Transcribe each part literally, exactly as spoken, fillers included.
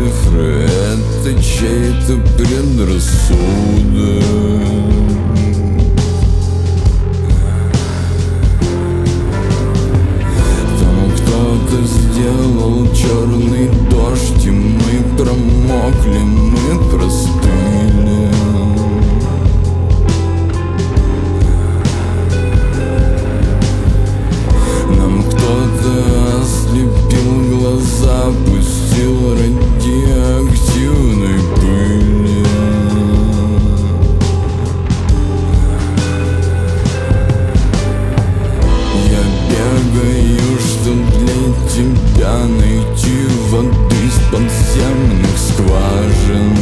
цифры — это чей-то предрассудок. Там кто-то сделал черный дождь, и мы промокли, мы простыли. Нам кто-то ослепил глаза, пустил радиоактивной пыли. Я бегаю, чтоб для тебя найти воды из подземных скважин.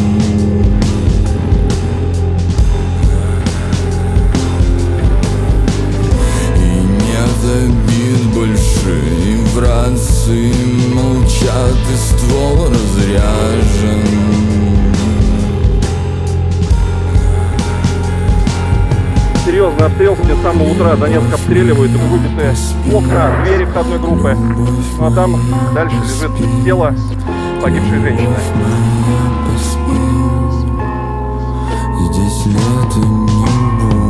И нет обид больше, и в рации молчат, и ствол разряжен. Серьезный обстрел, с самого утра Донецк обстреливают, и выбиты окна, двери входной группы. Ну а там дальше лежит тело погибшей женщины. Здесь лето не будет.